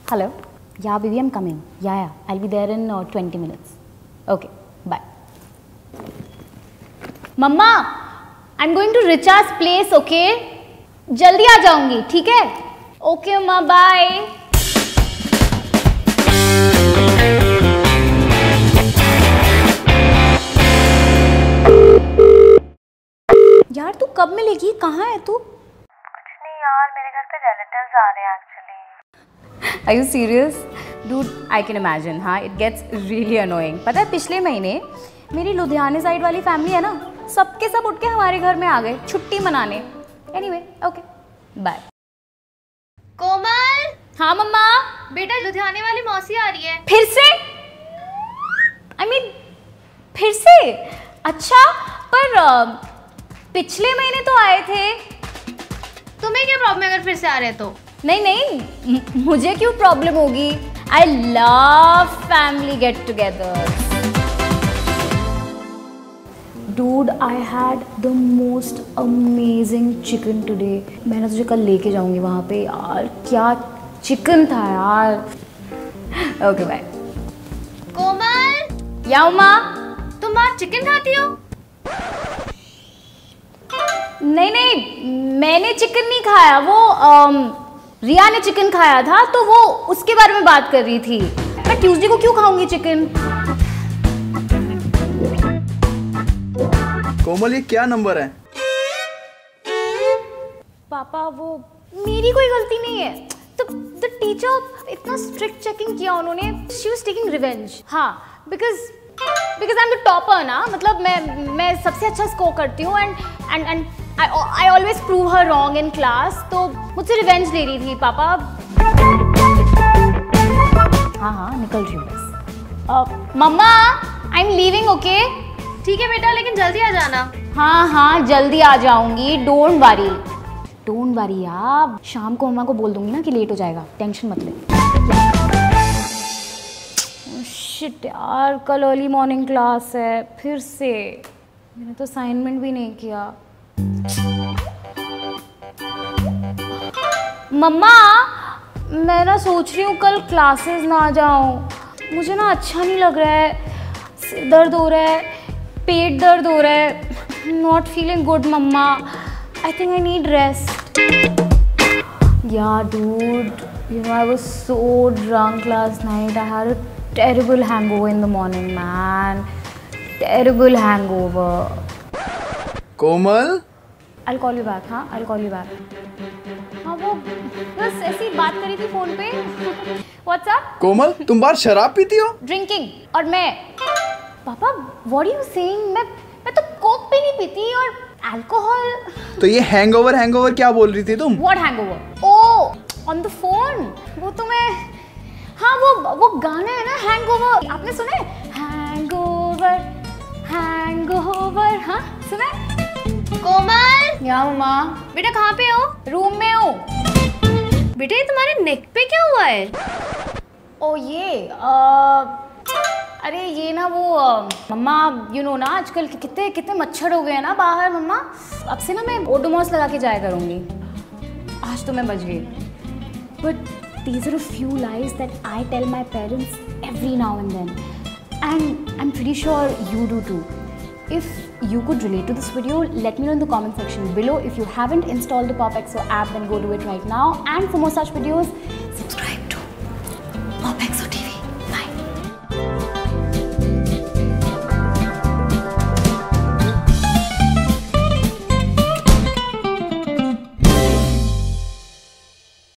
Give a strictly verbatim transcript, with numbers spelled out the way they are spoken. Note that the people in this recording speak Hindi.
Hello. Yeah, baby, I'm coming. Yeah, yeah. I'll be there in uh, twenty minutes. Okay, bye. Mama, I'm going to Richa's place, okay? जल्दी आ जाऊंगी, ठीक है? Okay, Ma, bye. यार तू कब मिलेगी? कहाँ है तू? कुछ नहीं यार, मेरे घर पे रिलेटिव्स आ रहे हैं actually. Are you serious? Dude, I can imagine. हाँ, it gets really annoying. पता है पिछले महीने मेरी लुधियाने साइड वाली फैमिली है ना, सबके सब उठ के हमारे घर में आ गए छुट्टी मनाने। Anyway, okay, bye. कोमल। हाँ मम्मा। बेटा लुधियाने वाली मौसी आ रही है। फिर से? I mean, फिर से? अच्छा, पर uh, पिछले महीने तो आए थे। तुम्हें क्या प्रॉब्लम है अगर फिर से आ रहे तो? नहीं नहीं, मुझे क्यों प्रॉब्लम होगी? I love family get together. Dude, I had the most amazing chicken today. मैं तुझे कल लेके जाऊंगी वहाँ पे यार, क्या चिकन था यार। Okay bye. कोमल। या उमा? तुम आज चिकन खाती हो? नहीं नहीं, मैंने चिकन नहीं खाया, वो आम, रिया ने चिकन खाया था तो वो उसके बारे में बात कर रही थी। मैं ट्यूसडे को क्यों खाऊंगी चिकन? कोमल ये क्या नंबर है? पापा वो मेरी कोई गलती नहीं है। तो द टीचर इतना स्ट्रिक्ट चेकिंग किया उन्होंने, शी वाज टेकिंग रिवेंज। हाँ, because because I am the topper ना, मतलब मैं मैं सबसे अच्छा स्कोर करती हूँ and and and I always prove her wrong in class, तो मुझसे रिवेंज ले रही थी पापा। हाँ हाँ निकल रही हूँ बस। Mamma I am leaving, okay? ठीक है बेटा, लेकिन जल्दी आ जाना। हाँ हाँ जल्दी आ जाऊंगी, डोंट वरी डोंट वरी यार। शाम को मम्मा को बोल दूंगी ना कि लेट हो जाएगा, टेंशन मत ले। शिट यार, कल अर्ली मॉर्निंग क्लास है फिर से। मैंने तो असाइनमेंट भी नहीं किया। मम्मा मैं ना सोच रही हूँ कल क्लासेस ना जाऊँ, मुझे ना अच्छा नहीं लग रहा है, सिर दर्द हो रहा है, पेट दर्द हो रहा है, not feeling good mamma, I think I need rest. Yeah dude, you know I was so drunk last night, I had a terrible hangover in the morning man, terrible hangover. Komal? I'll call you back, हाँ I'll call you back. हाँ वो बस ऐसी बात करी थी फोन पे। What's up? कोमल तुम बाहर शराब पीती हो? Drinking, और मैं पापा what are you saying? मैं मैं तो कोक भी नहीं पीती और अल्कोहल। तो ये हैंगओवर हैंगओवर क्या बोल रही थी तुम? What hangover? Oh, on the phone. वो तो मैं, हाँ वो वो गाना है ना हैंगओवर, आपने सुना है? हैंगओवर हैंगओवर, हाँ सुना है? कोमल। या मम्मा? बेटा कहाँ पे हो? रूम में हूँ। बेटा ये तुम्हारे नेक पे क्या हुआ है? ओ ये आ, अरे ये ना वो मम्मा यू नो ना आजकल कितने कितने मच्छर हो गए हैं ना बाहर मम्मा, अब से ना मैं ओडोमॉस लगा के जाया करूँगी। आज तो मैं बच गई। But these are a few lies that I tell my parents every now and then, and I'm pretty sure you do too. If you could relate to this video, let me know in the comment section below. If you haven't installed the Pop X O app, then go do it right now. And for more such videos,